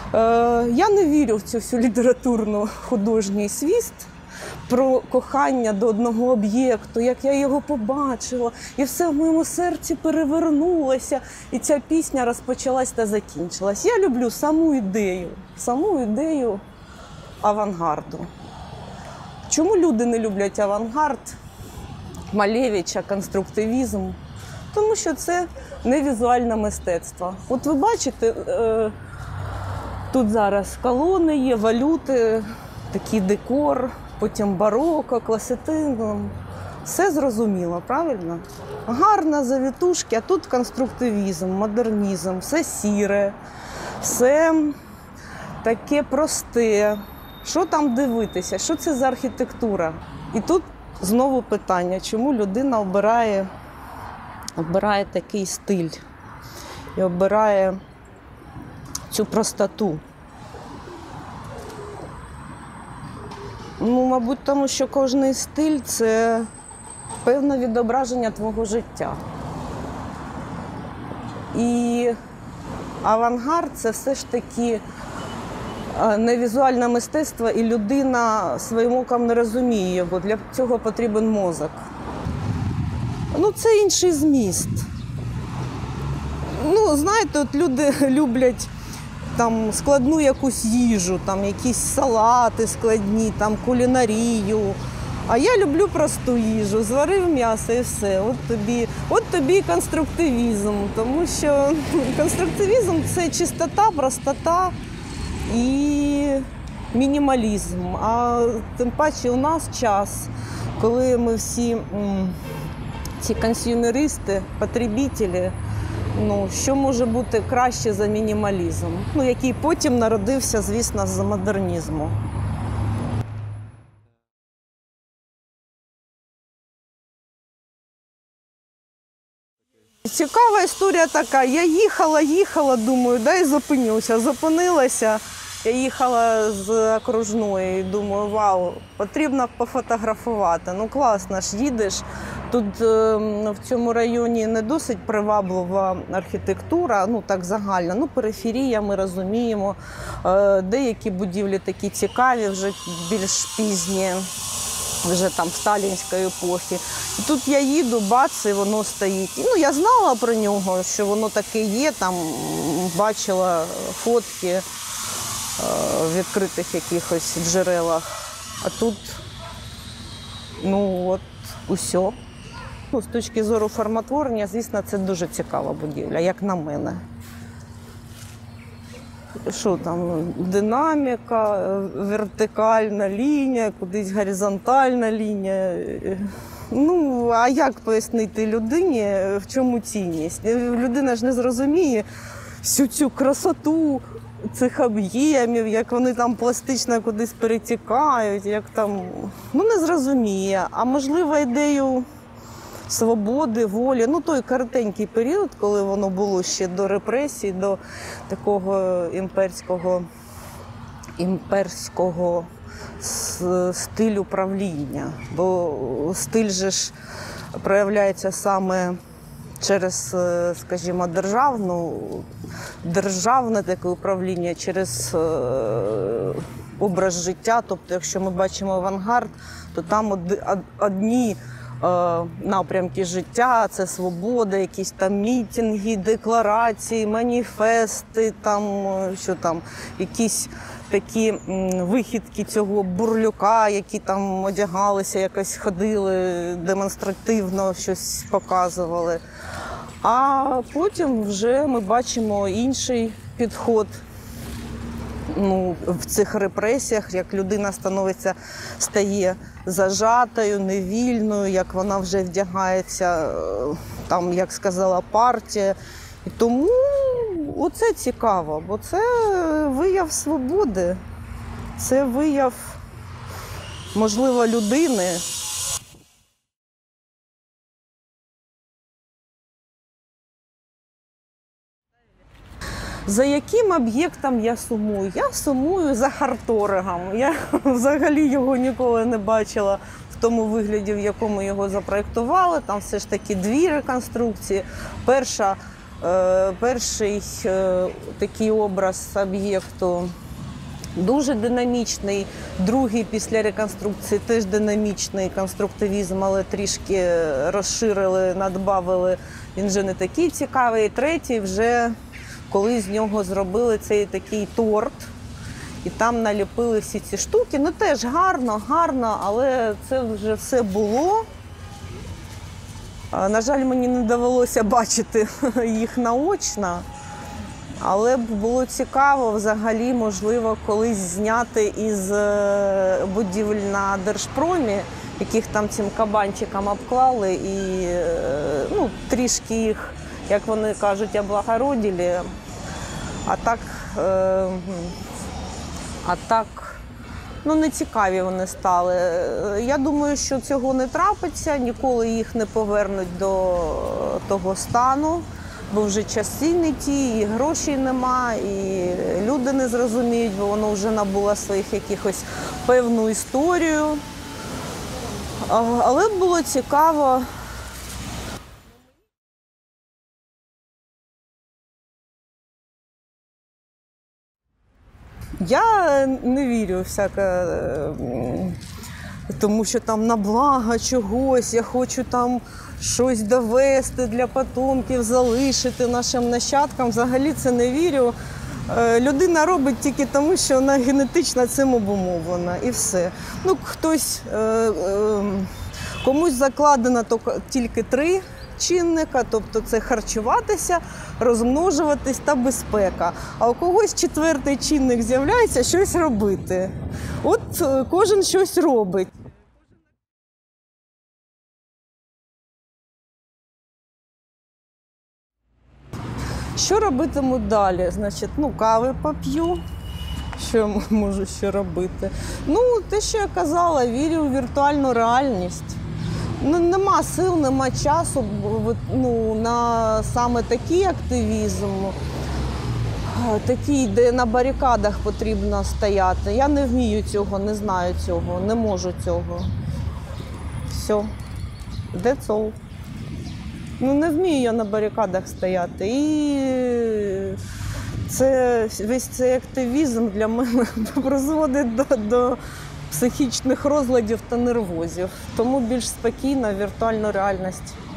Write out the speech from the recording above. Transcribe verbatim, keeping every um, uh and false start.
Я не вірю в цю всю літературну художній свіст про кохання до одного об'єкту, як я його побачила, і все в моєму серці перевернулося, і ця пісня розпочалась та закінчилась. Я люблю саму ідею, саму ідею авангарду. Чому люди не люблять авангард, Малевича, конструктивізм? Тому що це не візуальне мистецтво. От ви бачите, тут зараз колони є, валюти, такий декор, потім бароко, класицизм. Все зрозуміло, правильно? Гарно, завітушки, а тут конструктивізм, модернізм, все сіре, все таке просте. Що там дивитися? Що це за архітектура? І тут знову питання, чому людина обирає, обирає такий стиль і обирає цю простоту? Ну, мабуть, тому що кожний стиль – це певне відображення твого життя. І авангард – це все ж таки не візуальне мистецтво, і людина своїм оком не розуміє його. Для цього потрібен мозок. Ну, це інший зміст. Ну, знаєте, от люди люблять там складну якусь їжу, там якісь салати складні, там кулінарію. А я люблю просту їжу, зварив м'ясо і все. От тобі, от тобі конструктивізм, тому що конструктивізм – це чистота, простота і мінімалізм. А тим паче у нас час, коли ми всі ці консюмеристи, потребителі, ну, що може бути краще за мінімалізм, ну, який потім народився, звісно, з модернізму. Цікава історія така. Я їхала, їхала, думаю, дай зупинюся. Зупинилася. Я їхала з окружної і думаю, вау, потрібно пофотографувати. Ну класно ж, їдеш. Тут в цьому районі не досить приваблива архітектура, ну так загально. Ну, периферія, ми розуміємо. Деякі будівлі такі цікаві, вже більш пізні, вже там сталінської епохи. І тут я їду, бац, і воно стоїть. Ну, я знала про нього, що воно таке є, там бачила фотки в відкритих якихось джерелах. А тут, ну от, усе. Ну, з точки зору формотворення, звісно, це дуже цікава будівля, як на мене. Що там, динаміка, вертикальна лінія, кудись горизонтальна лінія. Ну, а як пояснити людині, в чому цінність? Людина ж не зрозуміє всю цю красоту цих об'ємів, як вони там пластично кудись перетікають, як там, ну не зрозуміє. А можливо, ідею свободи, волі, ну той коротенький період, коли воно було ще до репресій, до такого імперського, імперського стилю правління. Бо стиль же ж проявляється саме через, скажімо, державну, державне таке управління, через образ життя. Тобто, якщо ми бачимо авангард, то там одні напрямки життя, це свобода, якісь там мітинги, декларації, маніфести, там, що там, якісь такі вихідки цього бурлюка, які там одягалися, якось ходили, демонстративно щось показували. А потім вже ми бачимо інший підход. Ну, в цих репресіях, як людина становиться, стає зажатою, невільною, як вона вже вдягається, там, як сказала партія. І тому оце цікаво, бо це вияв свободи, це вияв, можливо, людини. За яким об'єктом я сумую? Я сумую за Харторигом. Я взагалі його ніколи не бачила в тому вигляді, в якому його запроєктували. Там все ж таки дві реконструкції. Перша Е, перший е, такий образ об'єкту дуже динамічний, другий після реконструкції теж динамічний конструктивізм, але трішки розширили, надбавили, він вже не такий цікавий. І третій вже, коли з нього зробили цей такий торт, і там наліпили всі ці штуки. Ну теж гарно, гарно, але це вже все було. На жаль, мені не довелося бачити їх наочно, але було цікаво взагалі, можливо, колись зняти із будівель на Держпромі, яких там цим кабанчиком обклали і ну, трішки їх, як вони кажуть, облагородили, а так, а так ну, не цікаві вони стали. Я думаю, що цього не трапиться, ніколи їх не повернуть до того стану, бо вже часи не ті, і грошей нема, і люди не зрозуміють, бо воно вже набуло своїх якихось певну історію. Але було цікаво. Я не вірю в всяке, тому що там на благо чогось, я хочу там щось довести для потомків, залишити нашим нащадкам. Взагалі це не вірю. Людина робить тільки тому, що вона генетично цим обумовлена, і все. Ну, хтось, комусь закладено тільки три чинника, тобто це харчуватися, розмножуватись та безпека. А у когось четвертий чинник з'являється щось робити. От кожен щось робить. Що робитиму далі? Значить, ну, кави поп'ю. Що я можу ще робити? Ну, те, що я казала, вірю в віртуальну реальність. Ну, нема сил, нема часу ну, на саме такий активізм, такий, де на барикадах потрібно стояти. Я не вмію цього, не знаю цього, не можу цього. Все. That's all. Ну, не вмію я на барикадах стояти. І це, весь цей активізм для мене призводить до, до психічних розладів та нервозів. Тому більш спокійна віртуальна реальність.